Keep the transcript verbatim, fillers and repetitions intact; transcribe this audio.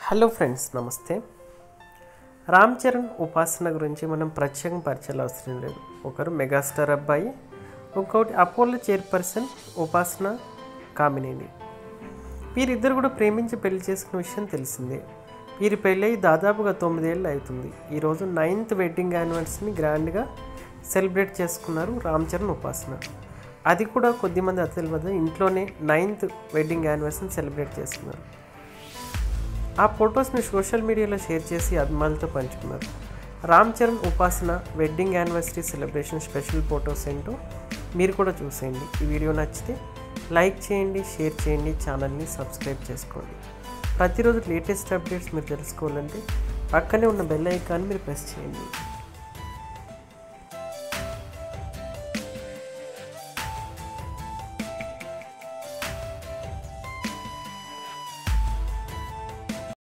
Hello friends, నమస్తే. రామ్ చరణ్ ఉపాసన గురించి మనం ప్రత్యేకంగా పరిచయాలు అవసరం లేదు. ఒకరు మెగాస్టార్ అబ్బాయి, ఇంకొకటి అపోలో చైర్పర్సన్ ఉపాసన కామినేని. వీరిద్దరు కూడా ప్రేమించి పెళ్లి చేసుకున్న విషయం తెలిసిందే. వీరి పెళ్ళి దాదాపుగా తొమ్మిదేళ్ళు అవుతుంది. ఈరోజు నైన్త్ వెడ్డింగ్ యానివర్సరీని గ్రాండ్గా సెలబ్రేట్ చేసుకున్నారు రామ్ చరణ్ ఉపాసన. అది కూడా కొద్దిమంది అతిథుల వద్ద ఇంట్లోనే నైన్త్ వెడ్డింగ్ యానివర్సరీని సెలబ్రేట్ చేసుకున్నారు. ఆ ఫొటోస్ని సోషల్ మీడియాలో షేర్ చేసి అభిమానులతో పంచుకున్నారు. Ram Charan Upasana wedding anniversary celebration special photos ఏంటో మీరు కూడా చూసేయండి. ఈ వీడియో నచ్చితే లైక్ చేయండి, షేర్ చేయండి, ఛానల్ని సబ్స్క్రైబ్ చేసుకోండి. ప్రతిరోజు లేటెస్ట్ అప్డేట్స్ మీరు తెలుసుకోవాలంటే పక్కనే ఉన్న బెల్ ఐకాన్ మీరు ప్రెస్ చేయండి.